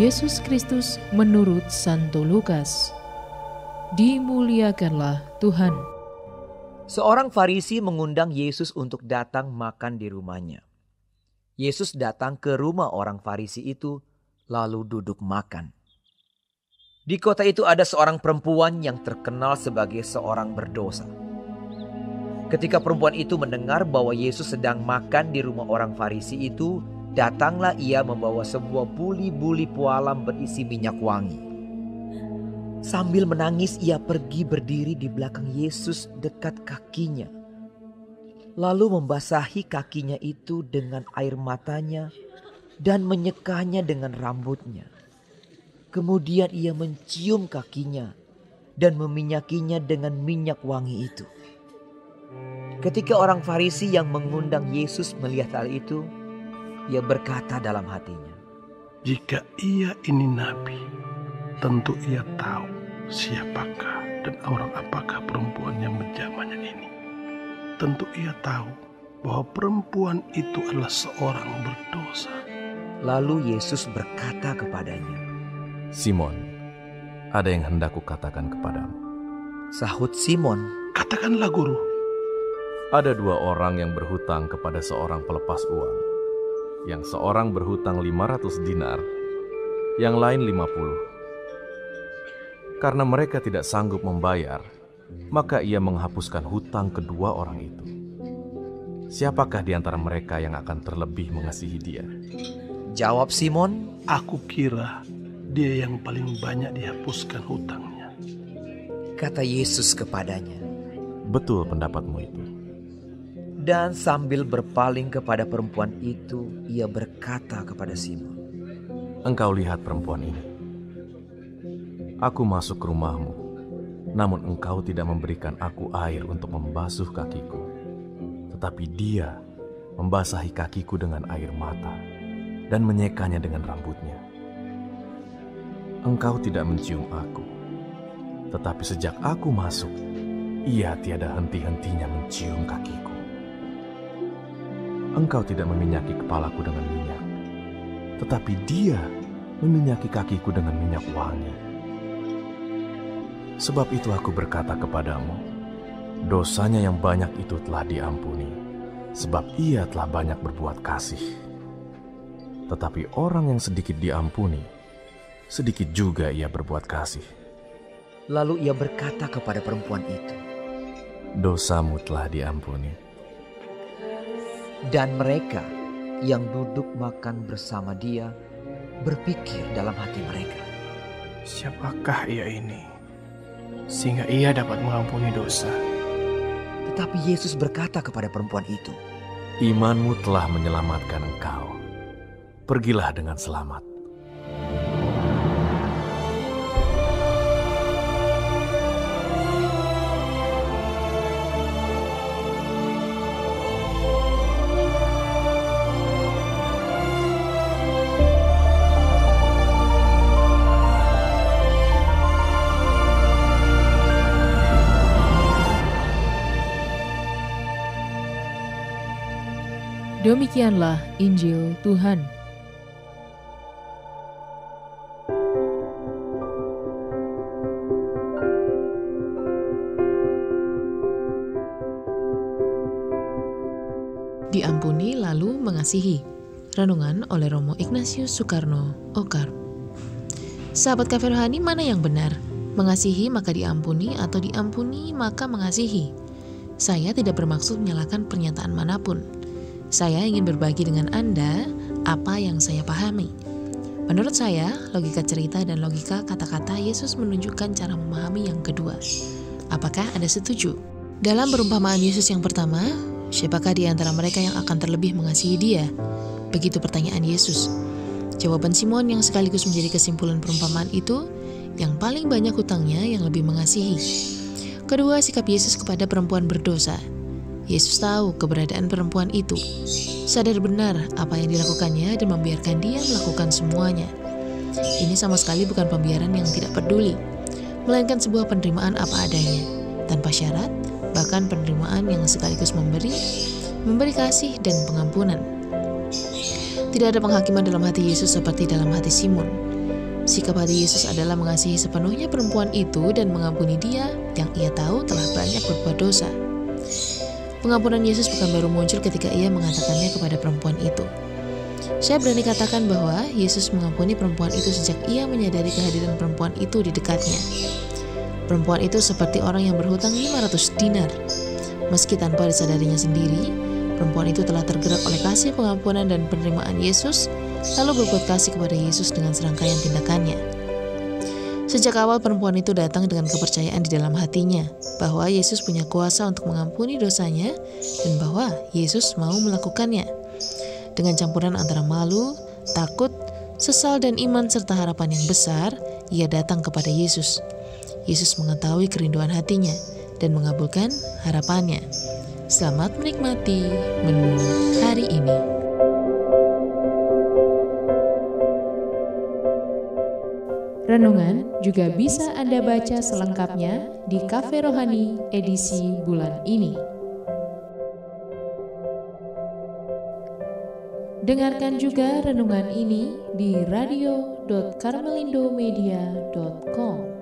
Yesus Kristus menurut Santo Lukas. Dimuliakanlah Tuhan. Seorang Farisi mengundang Yesus untuk datang makan di rumahnya. Yesus datang ke rumah orang Farisi itu, lalu duduk makan. Di kota itu ada seorang perempuan yang terkenal sebagai seorang berdosa. Ketika perempuan itu mendengar bahwa Yesus sedang makan di rumah orang Farisi itu, datanglah ia membawa sebuah buli-buli pualam berisi minyak wangi. Sambil menangis ia pergi berdiri di belakang Yesus dekat kakinya. Lalu membasahi kakinya itu dengan air matanya dan menyekanya dengan rambutnya. Kemudian ia mencium kakinya dan meminyakinya dengan minyak wangi itu. Ketika orang Farisi yang mengundang Yesus melihat hal itu, ia berkata dalam hatinya, "Jika ia ini nabi, tentu ia tahu siapakah dan orang apakah perempuan yang menjamahnya ini. Tentu ia tahu bahwa perempuan itu adalah seorang berdosa." Lalu Yesus berkata kepadanya, "Simon, ada yang hendak kukatakan kepadamu." Sahut Simon, "Katakanlah, Guru." Ada dua orang yang berhutang kepada seorang pelepas uang. Yang seorang berhutang 500 dinar, yang lain 50. Karena mereka tidak sanggup membayar, maka ia menghapuskan hutang kedua orang itu. Siapakah di antara mereka yang akan terlebih mengasihi dia? Jawab Simon, "Aku kira dia yang paling banyak dihapuskan hutangnya." Kata Yesus kepadanya, "Betul pendapatmu itu." Dan sambil berpaling kepada perempuan itu, ia berkata kepada Simon, "Engkau lihat perempuan ini. Aku masuk ke rumahmu, namun engkau tidak memberikan aku air untuk membasuh kakiku. Tetapi dia membasahi kakiku dengan air mata dan menyekanya dengan rambutnya. Engkau tidak mencium aku, tetapi sejak aku masuk, ia tiada henti-hentinya mencium kakiku. Engkau tidak meminyaki kepalaku dengan minyak, tetapi dia meminyaki kakiku dengan minyak wangi. Sebab itu aku berkata kepadamu, dosanya yang banyak itu telah diampuni, sebab ia telah banyak berbuat kasih. Tetapi orang yang sedikit diampuni, sedikit juga ia berbuat kasih." Lalu ia berkata kepada perempuan itu, "Dosamu telah diampuni." Dan mereka yang duduk makan bersama dia berpikir dalam hati mereka, "Siapakah ia ini, sehingga ia dapat mengampuni dosa?" Tetapi Yesus berkata kepada perempuan itu, "Imanmu telah menyelamatkan engkau. Pergilah dengan selamat." Demikianlah Injil Tuhan. Diampuni lalu mengasihi. Renungan oleh Romo Ignatius Soekarno, Okar. Sahabat Cafe Rohani, mana yang benar? Mengasihi maka diampuni atau diampuni maka mengasihi? Saya tidak bermaksud menyalahkan pernyataan manapun. Saya ingin berbagi dengan Anda apa yang saya pahami. Menurut saya, logika cerita dan logika kata-kata Yesus menunjukkan cara memahami yang kedua. Apakah Anda setuju? Dalam perumpamaan Yesus yang pertama, siapakah di antara mereka yang akan terlebih mengasihi dia? Begitu pertanyaan Yesus. Jawaban Simon yang sekaligus menjadi kesimpulan perumpamaan itu, yang paling banyak hutangnya yang lebih mengasihi. Kedua, sikap Yesus kepada perempuan berdosa. Yesus tahu keberadaan perempuan itu, sadar benar apa yang dilakukannya dan membiarkan dia melakukan semuanya. Ini sama sekali bukan pembiaran yang tidak peduli, melainkan sebuah penerimaan apa adanya, tanpa syarat, bahkan penerimaan yang sekaligus memberi kasih dan pengampunan. Tidak ada penghakiman dalam hati Yesus seperti dalam hati Simon. Sikap hati Yesus adalah mengasihi sepenuhnya perempuan itu dan mengampuni dia yang ia tahu telah banyak berbuat dosa. Pengampunan Yesus bukan baru muncul ketika ia mengatakannya kepada perempuan itu. Saya berani katakan bahwa Yesus mengampuni perempuan itu sejak ia menyadari kehadiran perempuan itu di dekatnya. Perempuan itu seperti orang yang berhutang 500 dinar. Meski tanpa disadarinya sendiri, perempuan itu telah tergerak oleh kasih pengampunan dan penerimaan Yesus, lalu berbuat kasih kepada Yesus dengan serangkaian tindakannya. Sejak awal perempuan itu datang dengan kepercayaan di dalam hatinya bahwa Yesus punya kuasa untuk mengampuni dosanya dan bahwa Yesus mau melakukannya. Dengan campuran antara malu, takut, sesal dan iman serta harapan yang besar, ia datang kepada Yesus. Yesus mengetahui kerinduan hatinya dan mengabulkan harapannya. Selamat menikmati menu hari ini. Renungan juga bisa Anda baca selengkapnya di Cafe Rohani edisi bulan ini. Dengarkan juga renungan ini di radio.karmelindomedia.com.